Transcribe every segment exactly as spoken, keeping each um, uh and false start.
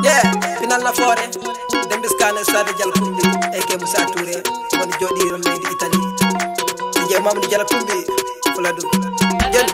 Yeah, final la fore dem biskane sade jal kumbi eke Moussa Touré woni jodiro leydi Italie je mamni jala kumbi fuladu jen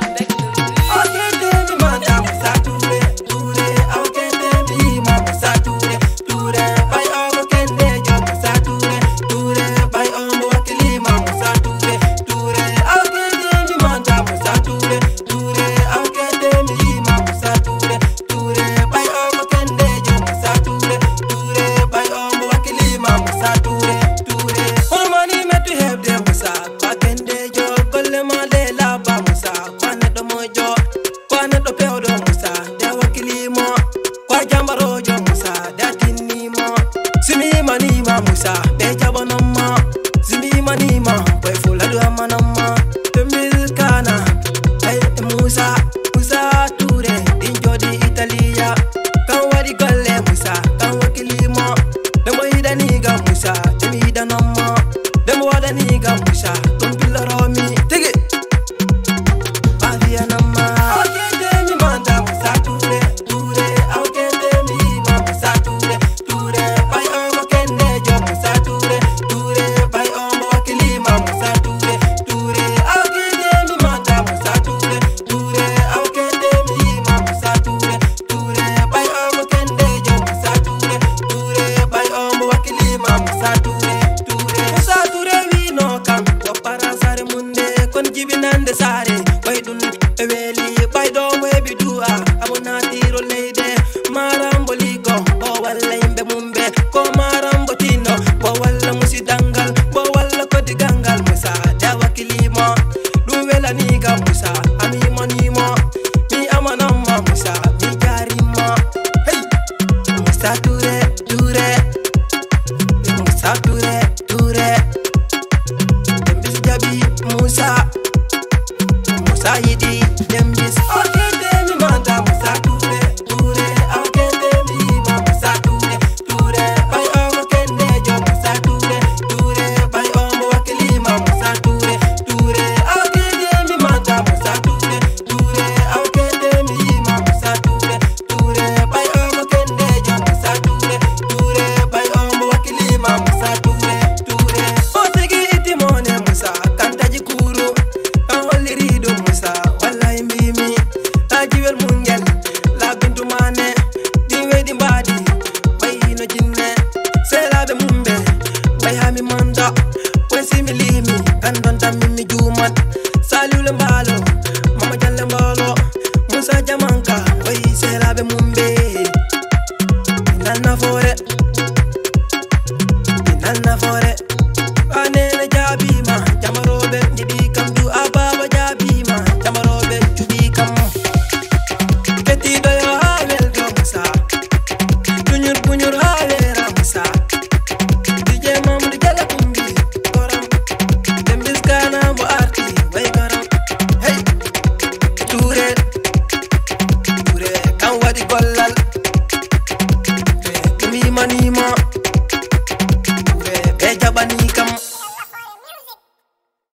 okete mi manda Moussa Touré Touré okete mi ma Moussa Touré Touré bay o kende jo Moussa Touré Touré bay o mo wakili ma Moussa Touré Touré okete mi manda Moussa Touré Touré okete mi ma Moussa Touré Touré bay o kende jo Moussa Touré Touré bay o mo wakili ma Moussa Touré Touré hormani metu hebde Moussa bakende jo golle ma le la ba Moussa kwane do mojo kwane do pewdo Moussa de wakili mo kwa jambaro jo Moussa da tinni mo simi mani ma Moussa be jabono mo simi mani ma boy fuladu amana mo temil kana ay Moussa Moussa Touré din jodi Italia kan wadi golle Moussa kan wakili mo demo hidani ga Moussa demi hidana mo demo wadani ga Moussa ton bilaro mi tege bavia nama okende mi manda Moussa Touré Touré okende mi ma Moussa Touré Touré bay o kende jo Moussa Touré Touré bay o mo wakili ma Moussa Touré Touré okende mi manda Moussa Touré Touré okende mi ma Moussa Touré Touré bay o kende jo Moussa Touré Touré bay o mo wakili ma Moussa Touré Touré Moussa Touré wi no kam ko para sare munde kon jibinande sare bay dun e weli bay do mo e bidua abona tiro leyde maramboli go o walla imbe mumbe ko ma